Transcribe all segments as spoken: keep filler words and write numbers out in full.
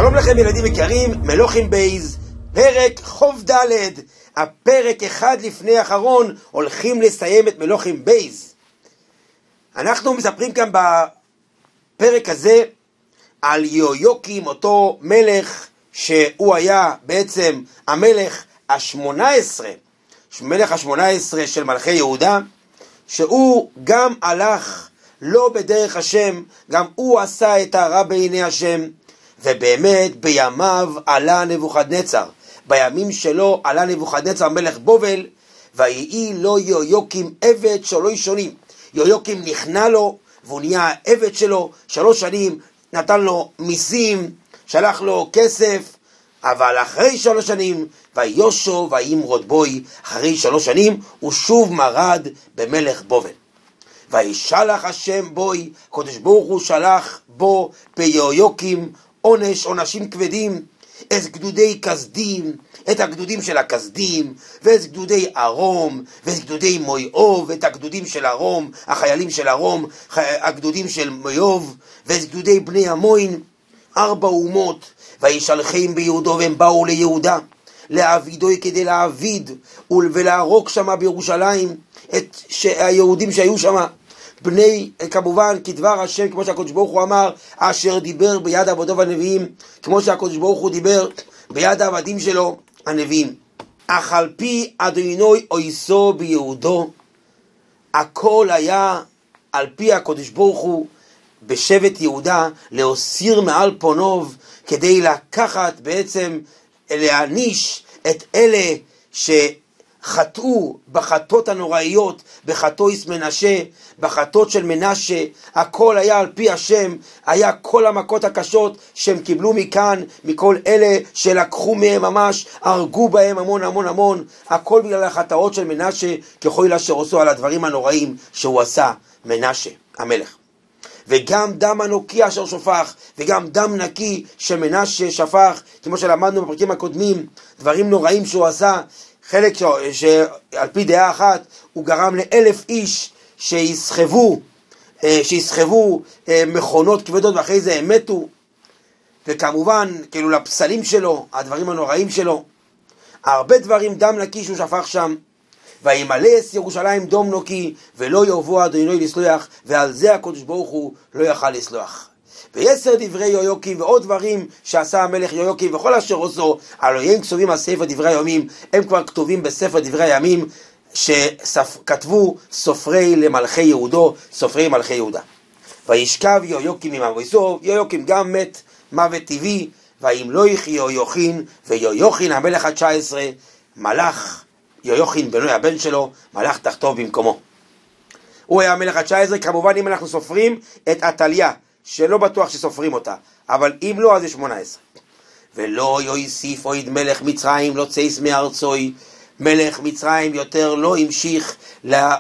שלום לכם ילדים יקרים, מלוכים בייז, פרק חוב ד', הפרק אחד לפני האחרון, הולכים לסיים את מלוכים בייז. אנחנו מספרים כאן בפרק הזה על יהויקים, אותו מלך שהוא היה בעצם המלך השמונה עשרה, מלך השמונה עשרה של מלכי יהודה, שהוא גם הלך לא בדרך השם, גם הוא עשה את הרע בעיני השם, ובאמת בימיו עלה נבוכדנצר, בימים שלו עלה נבוכדנצר מלך בובל, ויהי לו יהויקים עבד שלוש שנים. יהויקים נכנע לו, והוא נהיה עבד שלו שלוש שנים, נתן לו מיסים, שלח לו כסף, אבל אחרי שלוש שנים, ויושו וימרוד בוי, אחרי שלוש שנים, הוא שוב מרד במלך בובל. וישלח השם בוי, קודש ברוך הוא שלח בו ביהויקים עונש, עונשים כבדים, את גדודי כסדים, את הגדודים של הכסדים, ואת גדודי ארום, ואת גדודי מויאוב, ואת הגדודים של ארום, החיילים של ארום, הגדודים של מויאוב, ואת גדודי בני המוין, ארבע אומות, וישלחים ביהודו, והם באו ליהודה, לעבידוי כדי להעביד, ולהרוג שמה בירושלים, את היהודים שהיו שמה, בני, כמובן, כדבר השם, כמו שהקדוש ברוך הוא אמר, אשר דיבר ביד עבדיו הנביאים, כמו שהקדוש ברוך הוא דיבר ביד העבדים שלו, הנביאים. אך על פי אדוני אויסו ביהודו, הכל היה על פי הקדוש ברוך הוא בשבט יהודה, להוסיר מעל פונוב, כדי לקחת בעצם, להעניש את אלה ש... חטאו בחטאות הנוראיות, בחטאויס מנשה, בחטאות של מנשה, הכל היה על פי השם, היה כל המכות הקשות שהם קיבלו מכאן, מכל אלה שלקחו מהם ממש, הרגו בהם המון המון המון, הכל בגלל החטאות של מנשה, ככל אשר עשו על הדברים הנוראים שהוא עשה, מנשה, המלך. וגם דם הנוקי אשר שופך, וגם דם נקי שמנשה שפך, כמו שלמדנו בפרקים הקודמים, דברים נוראים שהוא עשה, חלק ש... שעל פי דעה אחת הוא גרם לאלף איש שיסחבו, שיסחבו מכונות כבדות ואחרי זה הם מתו, וכמובן כאילו לפסלים שלו, הדברים הנוראים שלו, הרבה דברים דם נקי שהוא שפך שם, וימלס ירושלים דום נקי ולא יבוא אדוני לסלוח, ועל זה הקדוש ברוך הוא לא יכל לסלוח. ויסר דברי יהויקים ועוד דברים שעשה המלך יהויקים וכל אשר עושו, הלוא כתובים על ספר דברי הימים, הם כבר כתובים בספר דברי הימים שכתבו סופרי למלכי יהודו, סופרי מלכי יהודה. וישכב יהויקים עם אבויסו, יהויקים גם מת מוות טבעי, וימלוך יהויכין, ויהויכין המלך התשע עשרה, מלך יהויכין בנו הבן שלו, מלך תחתו במקומו. הוא היה המלך התשע עשרה, כמובן אם אנחנו סופרים את עתליה, שלא בטוח שסופרים אותה, אבל אם לא, אז זה שמונה עשרה. ולא יוסיף עוד מלך מצרים לא צייס מארצוי, מלך מצרים יותר לא המשיך לה,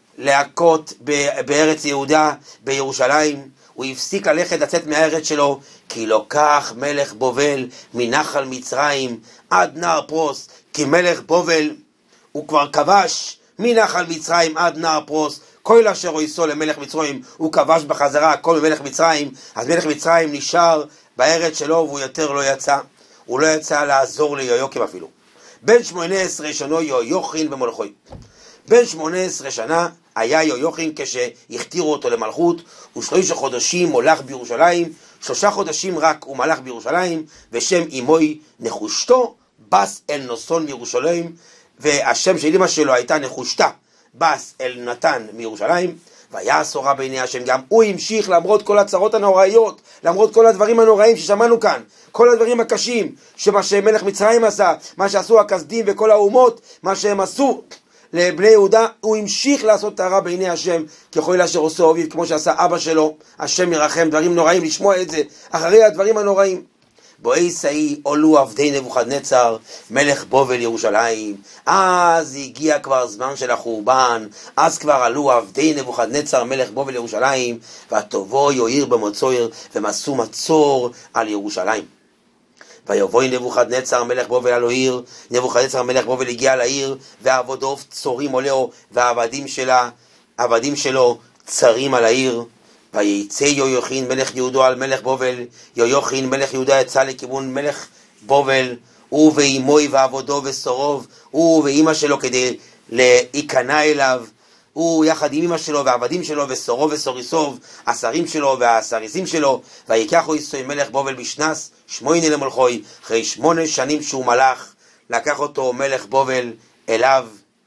להכות בארץ יהודה, בירושלים, הוא הפסיק ללכת לצאת מהארץ שלו, כי לא כך מלך בובל מנחל מצרים עד נהר פרוס, כי מלך בובל הוא כבר כבש מנחל מצרים עד נהר פרוס, כל אשר אויסו למלך מצרים, הוא כבש בחזרה כל מלך מצרים, אז מלך מצרים נשאר בארץ שלו והוא יותר לא יצא, הוא לא יצא לעזור ליהויקים אפילו. בן שמונה עשרה שנו יהויכין במולכוי. בן שמונה עשרה שנה היה יהויכין כשהכתירו אותו למלכות, ושלושה חודשים מולך בירושלים, שלושה חודשים רק הוא מלך בירושלים, ושם אמוי נחושתו, בס אל נוסון מירושלים, והשם של אמא שלו הייתה נחושתה, בס אל נתן מירושלים, והיה אסורה בעיני השם. גם הוא המשיך למרות כל הצרות הנוראיות, למרות כל הדברים הנוראים ששמענו כאן, כל הדברים הקשים, שמה שמלך מצרים עשה, מה שעשו הכסדים וכל האומות, מה שהם עשו לבני יהודה, הוא המשיך לעשות את הרע בעיני השם, ככל אשר עושה אביו, כמו שעשה אבא שלו, השם ירחם, דברים נוראים, לשמוע את זה, אחרי הדברים הנוראים. בואי סאי עולו עבדי נבוכדנצר מלך בובל ירושלים, אז הגיע כבר זמן של החורבן, אז כבר עלו עבדי נבוכדנצר מלך בובל ירושלים, והטובו יוהיר במוצויר, ומסו מצור על ירושלים. ויבואי נבוכדנצר מלך בובל על העיר, נבוכדנצר מלך בובל הגיע לעיר, ועבודו צורים עולהו, והעבדים שלה, העבדים שלו צרים על העיר, וייצא יהויכין מלך יהודו על מלך בובל. יהויכין מלך יהודה יצא לכיוון מלך בובל, הוא ואימוי ועבודו וסורוב, הוא ואימא שלו, כדי להיכנע אליו, הוא יחד עם אמא שלו והעבדים שלו וסורוב וסוריסוב, השרים שלו והסריסים שלו. ויקחו ישראל מלך בובל בשנס שמונה למלכוי, אחרי שמונה שנים שהוא מלך, לקח אותו מלך בובל אליו,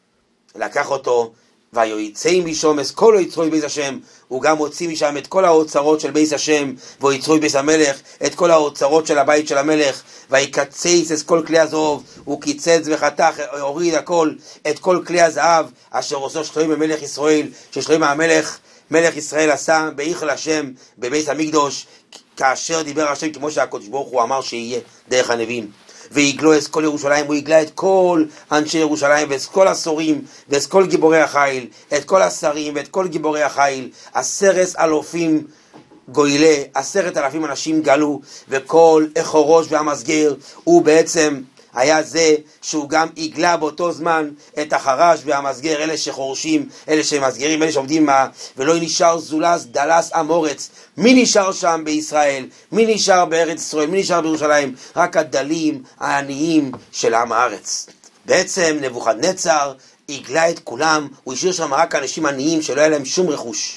לקח אותו, ויוצא משם את כל היצרוי בית השם. הוא גם הוציא משם את כל האוצרות של בית השם, ויצרוי בית המלך, את כל האוצרות של הבית של המלך. ויקצץ את כל כלי הזהוב, הוא קיצץ וחתך, הוריד הכל, את כל כלי הזהב אשר עושו שלמה מלך ישראל, ששלמה המלך מלך ישראל עשה באיכל השם בבית המקדוש, כאשר דיבר השם כמו שהקדוש ברוך הוא אמר שיהיה דרך הנביאים. ויגלו את כל ירושלים, הוא יגלה את כל אנשי ירושלים ואת כל הסורים ואת כל גיבורי החיל, את כל השרים ואת כל גיבורי החיל. עשרת אלופים גוילה, עשרת אלפים אנשים גלו, וכל אחורוש והמסגר הוא בעצם היה זה שהוא גם יגלה באותו זמן את החרש והמסגר, אלה שחורשים, אלה שמסגרים, אלה שעובדים מה, ולא נשאר זולס דלס אמורץ. מי נשאר שם בישראל? מי נשאר בארץ ישראל? מי נשאר בירושלים? רק הדלים העניים של עם הארץ. בעצם נבוכדנצר יגלה את כולם, הוא השאיר שם רק אנשים עניים שלא היה להם שום רכוש.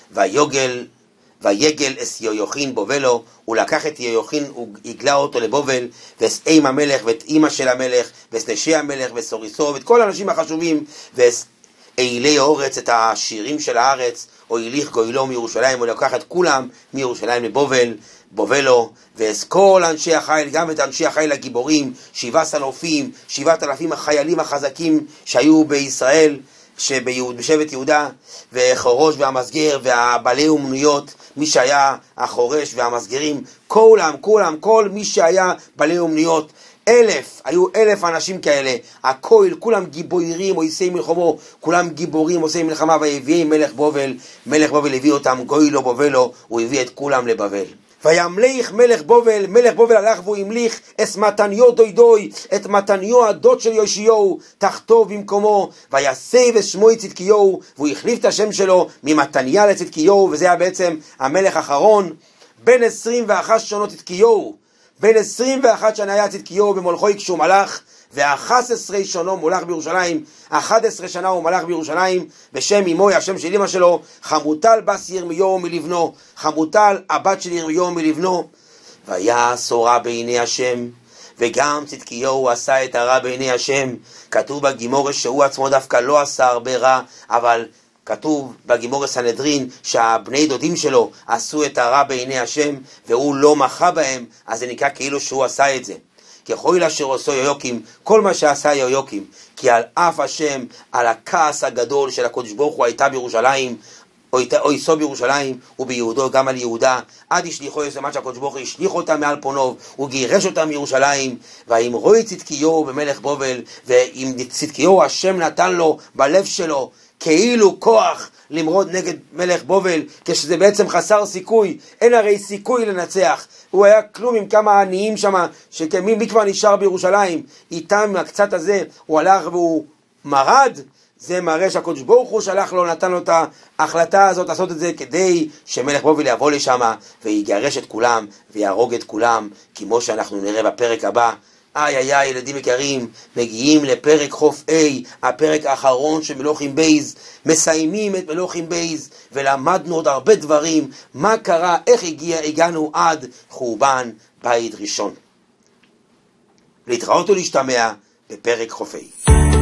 ויוגל ויגל את יהויכין בובלו, הוא לקח את יהויכין, הוא יגלה אותו לבובל, ואת אם המלך ואת אמא של המלך ואת נשי המלך ואת סוריסו ואת כל האנשים החשובים, ואת אילי אורץ, את השירים של הארץ, או הליך גוילו מירושלים. הוא לקח את כולם מירושלים לבובל, בובלו, ואת כל אנשי החיל, גם את אנשי החיל הגיבורים, שבעת אלפים, שבעת אלפים החיילים החזקים שהיו בישראל, שבשבט יהודה, וחורש והמסגר והבעלי אומנויות, מי שהיה החורש והמסגרים, כולם, כולם, כל מי שהיה בעלי אומנויות, אלף, היו אלף אנשים כאלה, הכל, כולם גיבורים, עושי מלחמו, כולם גיבורים, עושי מלחמה. והביא מלך בובל, מלך בובל הביא אותם, גוילו בובלו, הוא הביא את כולם לבבל. וימליך מלך בובל, מלך בובל הלך והוא המליך את מתניו דוידוי, את מתניו הדוד של יאשיהו, תחתוב במקומו, ויסב את שמו צדקיהו, והוא החליף את השם שלו ממתניה לצדקיהו, וזה היה בעצם המלך האחרון. בין עשרים ואחת שנות צדקיהו, בין עשרים ואחת שנה היה צדקיהו במולכו כשהוא מלך, ו-אחת עשרה שנו מולך בירושלים, אחת עשרה שנה הוא מלך בירושלים, בשם אמוי, השם של אמא שלו, חמוטל בס ירמיהו מלבנו, חמוטל הבת של ירמיהו מלבנו. ויעש רע בעיני השם, וגם צדקיהו עשה את הרע בעיני השם. כתוב בגימורס שהוא עצמו דווקא לא עשה הרבה רע, אבל כתוב בגימורס סנהדרין שהבני דודים שלו עשו את הרע בעיני השם, והוא לא מחה בהם, אז זה נקרא כאילו שהוא עשה את זה. ככל אשר עשו יהויקים, כל מה שעשה יהויקים, כי על אף השם, על הכעס הגדול של הקדוש ברוך הוא הייתה בירושלים, או יסו בירושלים, וביהודו גם על יהודה, עד ישליחו יסמת שהקדוש ברוך הוא ישליח אותם מעל פוניו, הוא גירש אותם מירושלים. ואמרו צדקיהו במלך בובל, ואם צדקיהו השם נתן לו בלב שלו כאילו כוח למרוד נגד מלך בובל, כשזה בעצם חסר סיכוי, אין הרי סיכוי לנצח. הוא היה כלום עם כמה עניים שם, שמי מי כבר נשאר בירושלים, איתם הקצת הזה, הוא הלך והוא מרד. זה מראה שהקדוש ברוך הוא שלח לו, נתן לו את ההחלטה הזאת לעשות את זה, כדי שמלך בובל יבוא לשם ויגרש את כולם ויהרוג את כולם, כמו שאנחנו נראה בפרק הבא. איי איי איי, ילדים יקרים, מגיעים לפרק חוף A, הפרק האחרון של מלוכים בייז, מסיימים את מלוכים בייז, ולמדנו עוד הרבה דברים, מה קרה, איך הגיע, הגענו עד חורבן בית ראשון. להתראות ולהשתמע בפרק חוף A.